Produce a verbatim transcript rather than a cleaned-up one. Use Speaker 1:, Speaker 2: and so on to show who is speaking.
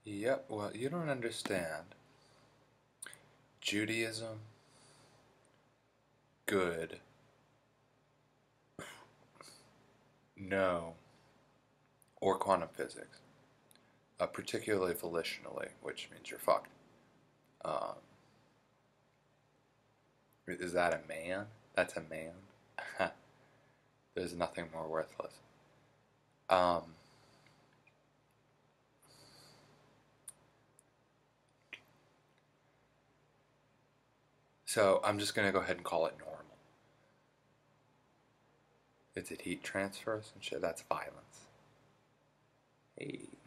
Speaker 1: Yep, well, you don't understand. Judaism, good. No. Or quantum physics. Uh, particularly volitionally, which means you're fucked. Um, is that a man? That's a man? There's nothing more worthless. Um, so I'm just going to go ahead and call it normal. Is it heat transfers and shit? That's violence. Hey.